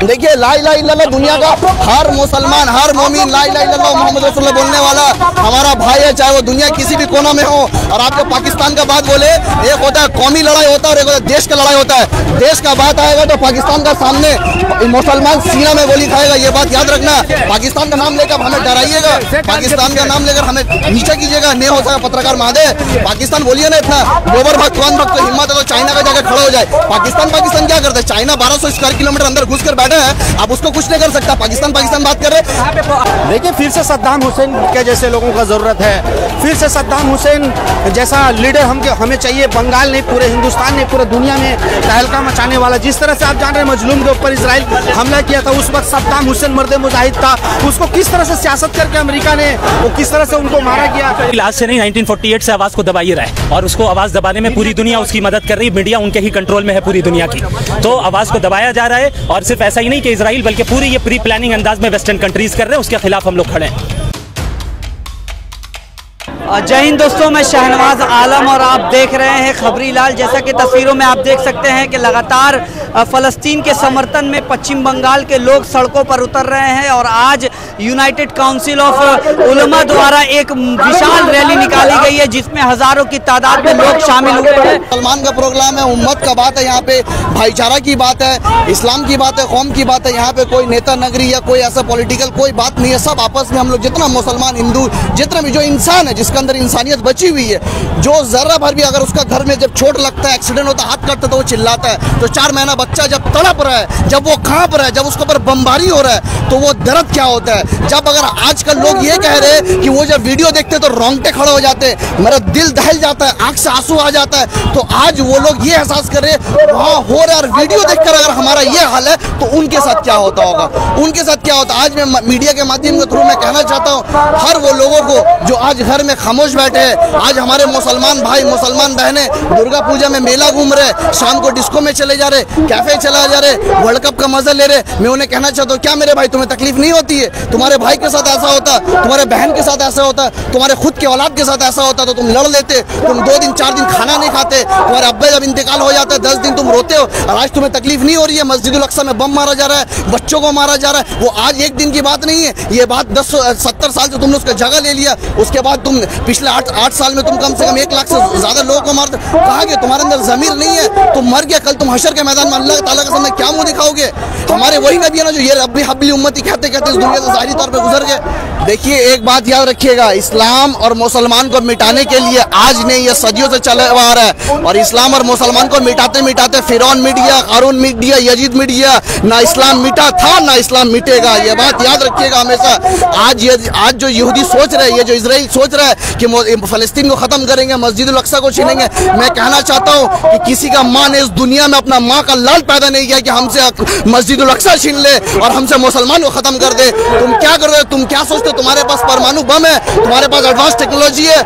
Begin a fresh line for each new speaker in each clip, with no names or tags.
देखिए ला इलाहा इल्लल्लाह दुनिया का हर मुसलमान, हर मोमिन ला इलाहा इल्लल्लाह मोहम्मद रसूलुल्लाह बोलने वाला हमारा भाई है, चाहे वो दुनिया किसी भी कोना में हो। और आपको पाकिस्तान का बात बोले, एक होता है कौमी लड़ाई होता है और एक होता है देश का लड़ाई होता है। देश का बात आएगा तो पाकिस्तान का सामने मुसलमान सीना में गोली खाएगा, ये बात याद रखना। पाकिस्तान का नाम लेकर हमें डराइएगा, पाकिस्तान का नाम लेकर हमें नीचे कीजिएगा, नहीं हो सकता पत्रकार महादेव। पाकिस्तान बोलिए ना इतना गोबर भक्त कौन भक्त हिम्मत है तो चाइना का जाकर खड़ा हो जाए। पाकिस्तान क्या करता है? चाइना 1200 स्क्वायर किलोमीटर अंदर घुस कर बैठे हैं, आप उसको कुछ नहीं कर सकता। पाकिस्तान बात कर रहे।
देखिए फिर से सद्दाम हुसैन के जैसे लोगों का जरूरत है, फिर से सद्दाम हुसैन जैसा लीडर हमें चाहिए। बंगाल नहीं, पूरे हिंदुस्तान नहीं, पूरे दुनिया में तहलका मचाने वाला। जिस तरह से आप जान रहे हैं मजलूम के ऊपर इसराइल हमला किया था, उस वक्त सद्दाम हुसैन मर्द मुजाहिद था, उसको किस तरह से सियासत करके अमेरिका ने वो किस तरह से उनको मारा गया।
आज से नहीं 1948 से आवाज को दबाई रहा है और उसको आवाज दबाने में पूरी दुनिया उसकी मदद कर रही है। मीडिया उनके ही कंट्रोल में है पूरी दुनिया की, तो आवाज को दबाया जा रहा है। और सिर्फ ऐसा ही नहीं कि इजराइल, बल्कि पूरी ये प्री प्लानिंग अंदाज में वेस्टर्न कंट्रीज कर रहे हैं, उसके खिलाफ हम लोग खड़े हैं।
जय हिंद दोस्तों, मैं शहनवाज आलम और आप देख रहे हैं खबरी लाल। जैसा कि तस्वीरों में आप देख सकते हैं कि लगातार फ़लस्तीन के समर्थन में पश्चिम बंगाल के लोग सड़कों पर उतर रहे हैं और आज यूनाइटेड काउंसिल ऑफ उलमा द्वारा एक विशाल रैली निकाली गई है जिसमें हजारों की तादाद में लोग शामिल हुए हैं।
सलमान का प्रोग्राम है, उम्मत का बात है, यहाँ पे भाईचारा की बात है, इस्लाम की बात है, कौम की बात है। यहाँ पे कोई नेता नगरी या कोई ऐसा पॉलिटिकल कोई बात नहीं है। सब आपस में हम लोग जितना मुसलमान हिंदू जितना भी जो इंसान है जिसके अंदर इंसानियत बची हुई है, जो जरा भर भी अगर उसका घर में जब चोट लगता है, एक्सीडेंट होता है, हाथ कटता है तो वो चिल्लाता है। तो 4 महीना बच्चा जब तड़प रहा है, जब वो कांप रहा है, जब उसके ऊपर बमबारी हो रहा है, तो वो दर्द क्या होता है। जब अगर आजकल लोग ये कह रहे हैं कि वो जब वीडियो देखते तो रोंगटे खड़े हो जाते हैं, मेरा दिल दहल जाता है, आंख से आंसू आ जाता है, तो आज वो लोग ये एहसास कर रहे हैं वहाँ हो रहा है। वीडियो देखकर अगर हमारा ये हाल है तो उनके साथ क्या होता होगा, उनके साथ क्या होता। आज मैं मीडिया के माध्यम के थ्रू मैं कहना चाहता हूँ हर वो लोगों को जो आज घर में खामोश बैठे हैं, आज हमारे मुसलमान भाई मुसलमान बहनें दुर्गा पूजा में मेला घूम रहे, शाम को डिस्को में चले जा रहे, कैफे चला जा रहे, वर्ल्ड कप का मजा ले रहे। मैं उन्हें कहना चाहता हूँ क्या मेरे भाई तुम्हें तकलीफ नहीं होती है? तुम्हारे भाई के साथ ऐसा होता, तुम्हारे बहन के साथ ऐसा होता, तुम्हारे खुद के औलाद के साथ ऐसा होता तो तुम लड़ लेते। तुम 2 दिन 4 दिन खाना नहीं खाते, तुम्हारे अब्बे जब इंतकाल हो जाता है 10 दिन तुम रोते हो, और आज तुम्हें तकलीफ नहीं हो रही है। मस्जिदुल अक्सा में बम मारा जा रहा है, बच्चों को मारा जा रहा है, वो आज एक दिन की बात नहीं है, ये बात 70 साल से तुमने उसका जगह ले लिया। उसके बाद तुम पिछले 8 साल में तुम कम से कम 1 लाख से ज्यादा लोगों को मारते। कहा कि तुम्हारे अंदर ज़मीर नहीं है, तुम मर गया, कल तुम हशर के मैदान में अल्लाह ताला के सामने क्या मुंह दिखाओगे? हमारे वही नबी है ना जो ये रब्बी हब्बी उम्मती कहते कहते इस दुनिया से ज़ाहिरी तौर पे गुजर गए। देखिए एक बात याद रखिएगा, इस्लाम और मुसलमान को मिटाने के लिए आज नहीं, ये सदियों से चला आ रहा है। और इस्लाम और मुसलमान को मिटाते मिटाते फिरौन मिट गया, कारून मिट गया, यजीद मिट गया, ना इस्लाम मिटा था ना इस्लाम मिटेगा। ये बात याद रखिएगा हमेशा। आज जो यहूदी सोच रहे हैं, ये जो इजराइल सोच रहा है कि फलस्तीन को खत्म करेंगे, मस्जिदुल अक्सा को छीनेंगे, मैं कहना चाहता हूँ कि किसी का माँ ने इस दुनिया में अपना माँ का लाल पैदा नहीं किया कि हमसे मस्जिदुल अक्सा छीन ले और हमसे मुसलमान को खत्म कर दे। तुम क्या कर रहे हो? तुम क्या सोचते हो? तुम्हारे पास परमाणु बम है, तुम्हारे पास एडवांस टेक्नोलॉजी है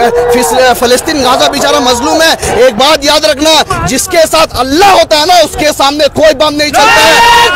और फलस्तीन गाजा बेचारा मजलूम है। एक बात याद रखना, जिसके साथ अल्लाह होता है ना उसके सामने कोई बम नहीं चलता है।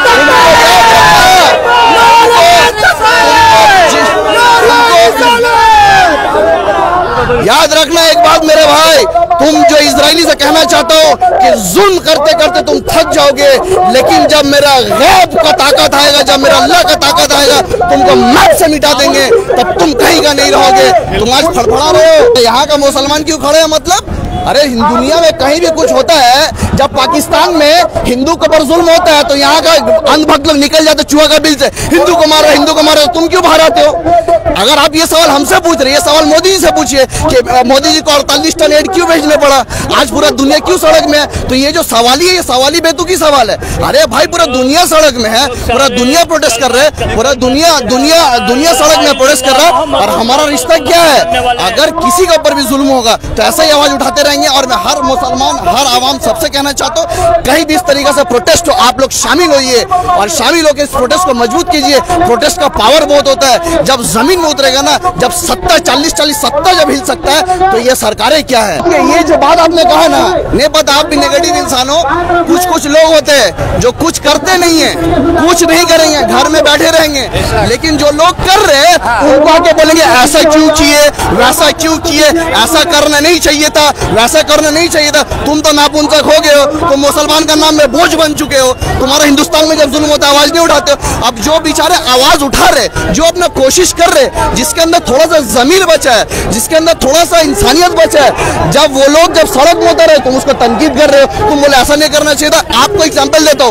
याद रखना एक बात मेरे भाई, तुम जो इजरायली से कहना चाहते हो कि जुल्म करते करते तुम थक जाओगे, लेकिन जब मेरा गैब का ताकत आएगा, जब मेरा अल्लाह का ताकत आएगा, तुमको मैप से मिटा देंगे, तब तुम कहीं का नहीं रहोगे। तुम आज फड़फड़ा रहे हो, यहाँ का मुसलमान क्यों खड़े हैं? मतलब अरे दुनिया में कहीं भी कुछ होता है, जब पाकिस्तान में हिंदू के ऊपर जुल्म होता है तो यहाँ का अंधभक्त लोग निकल जाते चूहा का बिल से, हिंदू को मारो, हिंदू को मारो। तुम क्यों बाहर आते हो? अगर आप ये सवाल हमसे पूछ रहे हैं, ये सवाल मोदी जी से पूछिए कि मोदी जी को 48 टन एड क्यों भेजने पड़ा, आज पूरा दुनिया क्यों सड़क में है? तो ये जो सवाली है, ये सवाली बेतुकी सवाल है। अरे भाई पूरा दुनिया सड़क में है, पूरा दुनिया प्रोटेस्ट कर रहे हैं, पूरा दुनिया सड़क में प्रोटेस्ट कर रहा है। और हमारा रिश्ता क्या है? अगर किसी के ऊपर भी जुल्म होगा तो ऐसा ही आवाज उठाते रहेंगे। और मैं हर मुसलमान, हर आवाम सबसे कहना चाहता हूँ कहीं भी इस तरीके से प्रोटेस्ट हो, आप लोग शामिल होइए और शामिल होकर इस प्रोटेस्ट को मजबूत कीजिए। प्रोटेस्ट का पावर बहुत होता है, जब जमीन में उतरेगा ना, जब सत्ता 40 सत्ता जब हिल सकता है तो ये सरकारें क्या है। ये जो बात आपने कहा ना, नहीं पता आप भी नेगेटिव इंसान हो। कुछ लोग होते हैं जो कुछ करते नहीं है, कुछ नहीं करेंगे, घर में बैठे रहेंगे, लेकिन जो लोग कर रहे हैं उनको आके बोलेंगे ऐसा क्यों किए, वैसा क्यों किए, ऐसा करना नहीं चाहिए था, ऐसा करना नहीं चाहिए था। तुम तो नापुंसक हो गए हो, तुम मुसलमान का नाम में बोझ बन चुके हो। तुम्हारा हिंदुस्तान में जब जुल्म होता है आवाज नहीं उठाते हो। अब जो बेचारे आवाज उठा रहे, जो अपना कोशिश कर रहे, जिसके अंदर थोड़ा सा जमीर बचा है, जिसके अंदर थोड़ा सा इंसानियत बचा है, जब वो लोग जब सड़क में उतर रहे तुम उसको तनकीद कर रहे हो। तुम बोले ऐसा नहीं करना चाहिए था। आपको एग्जाम्पल देता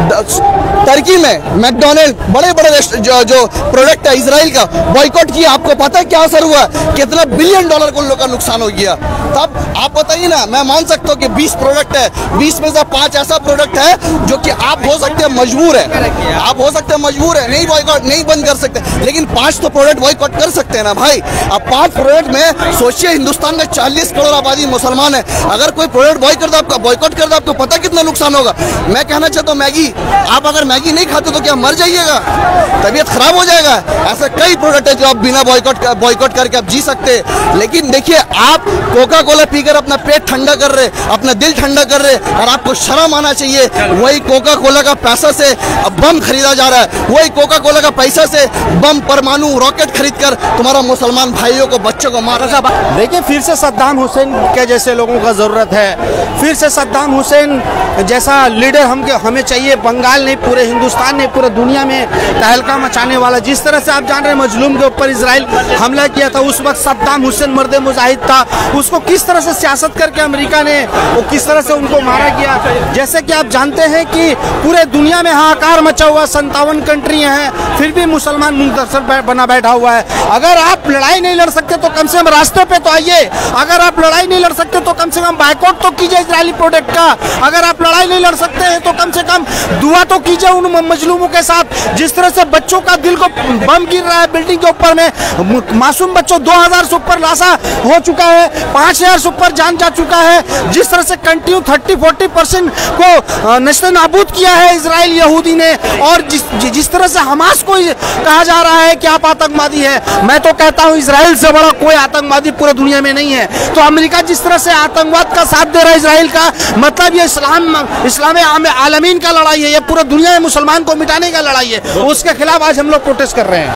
हूँ, टर्की में मैकडोनल्ड बड़े बड़े जो प्रोडक्ट है इसराइल का बॉयकॉट किया। आपको पता है क्या असर हुआ? कितना बिलियन डॉलर को लोगों का नुकसान हो गया। तब आप बताइए ना, मैं मान सकता हूँ कि 20 प्रोडक्ट है, 20 में से 5 ऐसा प्रोडक्ट है जो कि आप हो सकते हैं मजबूर है, आप हो सकते हैं मजबूर है, नहीं बॉयकॉट नहीं बंद कर सकते, लेकिन 5 तो प्रोडक्ट बॉयकॉट कर सकते हैं ना भाई। अब 5 प्रोडक्ट में सोचिए, हिंदुस्तान में 40 करोड़ आबादी मुसलमान है, अगर कोई प्रोडक्ट बॉयकॉट कर दो आपको पता कितना नुकसान होगा। मैं कहना चाहता हूँ मैगी, आप अगर मैगी नहीं खाते तो क्या मर जाइएगा, तबीयत खराब हो जाएगा। ऐसे कई प्रोडक्ट है जो आप बिना बॉयकॉट करके आप जी सकते हैं। लेकिन देखिए, आप कोका कोला पीकर अपना पेट ठंडा कर रहे, अपना दिल ठंडा कर रहे, और आपको शर्म आना चाहिए। वही कोका कोला का पैसा से बम खरीदा जा रहा है, वही कोका कोला का पैसा से बम, परमाणु रॉकेट खरीद कर तुम्हारा मुसलमान भाइयों को, बच्चों को मारा जा।
देखिए, फिर से सद्दाम हुसैन के जैसे लोगों का जरूरत है, फिर से सद्दाम हुसैन जैसा लीडर हमें चाहिए। बंगाल नहीं, पूरे हिंदुस्तान नहीं, पूरे दुनिया में तहलका मचाने वाला। जिस तरह से आप जान रहे हैं मजलूम के ऊपर इजराइल हमला किया था, उस वक्त सद्दाम हुसैन मर्द मुजाहिद था। उसको किस तरह से सियासत करके अमेरिका ने वो किस तरह से उनको मारा गया। जैसे कि आप जानते हैं कि पूरे दुनिया में हाहाकार मचा हुआ, 57 कंट्रियां हैं, फिर भी मुसलमान मुंतसर बना बैठा हुआ है। अगर आप लड़ाई नहीं लड़ सकते तो कम से कम रास्ते पे तो आइए। अगर आप लड़ाई नहीं लड़ सकते तो कम से कम बायकॉट तो कीजिए इजरायली प्रोडक्ट का। अगर आप लड़ाई नहीं लड़ सकते हैं तो कम से कम दुआ तो कीजिए उन मजलूमों के साथ। जिस तरह से बच्चों का दिल को बम गिर रहा है बिल्डिंग के ऊपर में, मासूम बच्चों 2000 से ऊपर लाशा हो चुका है, 5000 से ऊपर जान जा चुका है। जिस तरह से कंटिन्यू 30-40% को नस्ल नाबूद किया है इजराइल यहूदी ने, और जिस तरह से हमास को कहा जा रहा है कि आप आतंकवादी है, मैं तो कहता हूं इजराइल से बड़ा कोई आतंकवादी पूरे दुनिया में नहीं है। तो अमेरिका जिस तरह से आतंकवाद का साथ दे रहा है इजराइल का, मतलब ये इस्लाम आलमीन का लड़ाई है, ये पूरे दुनिया में मुसलमान को मिटाने का लड़ाई है। उसके खिलाफ आज हम लोग प्रोटेस्ट कर रहे हैं।